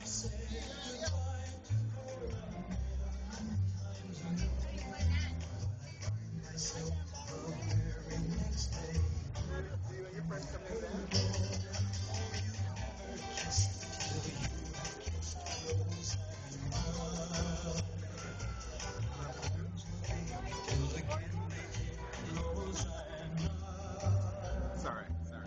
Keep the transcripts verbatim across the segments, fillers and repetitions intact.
Sorry, sorry.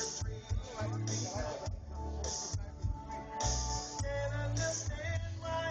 Can't understand why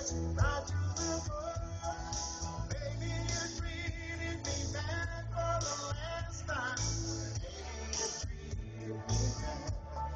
Not to the world. Baby, you treated me bad for the last time. Baby, you treated me bad.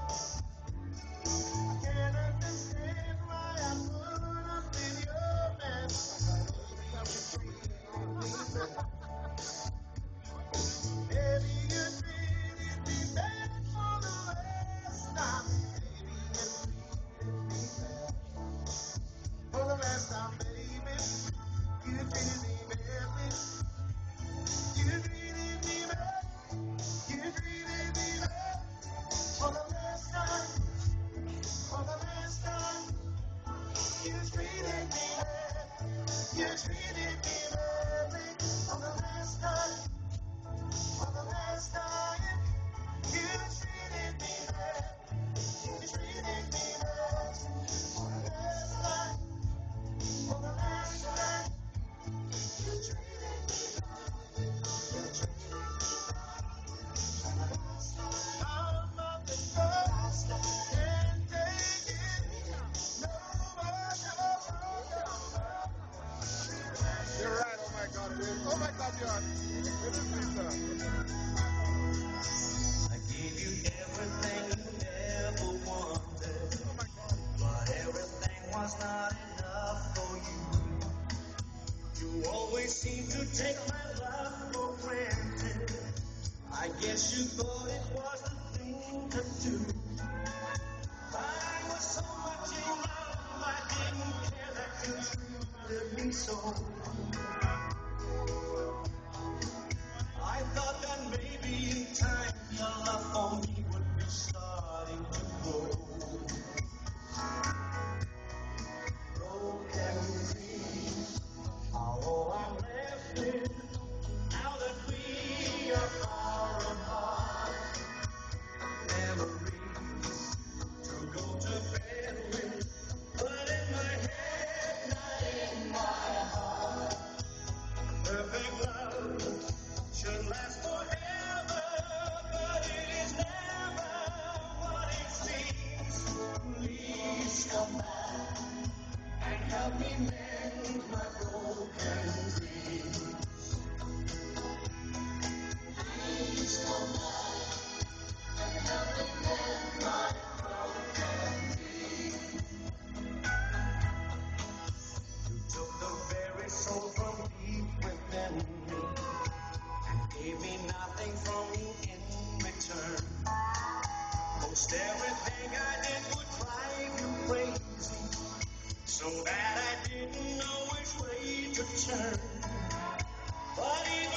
I can't understand why I put up with your mess. Baby, you treated me bad. Baby, you treated me bad for the last time. Baby, you treated me bad. For the last time, baby, you treated me badly. You treated me bad. You treated me bad. For the last time, for the last time, you treated me bad. You treated me badly. For the last time, for the last time, you treated me bad. You treated me bad. For the last time, for the last time, you treated me bad. You treated me bad. I'm up the first, can't take it no more, no more, no more. You're right, oh my God, it is. Oh my God, you are. It is Lisa. I gave you everything you ever wanted, oh my God. But everything was not enough for you. You always seem to take my love for granted. I guess you thought it was the thing to do. I was so much in love, I didn't care that you treated me so. I thought that maybe in time your love for me would be starting to grow. Broken dreams, although I'm left with, now that we are far apart. Memories to go to bed with, but in my head, not in my heart. Perfect love should last forever, but it is never what it seems. Please come back and help me mend my broken dreams. Please come back and help me mend my broken dreams. You took the very soul from deep within me and gave me nothing from you in return. Most everything I did would drive you crazy, so bad I didn't know which way to turn. But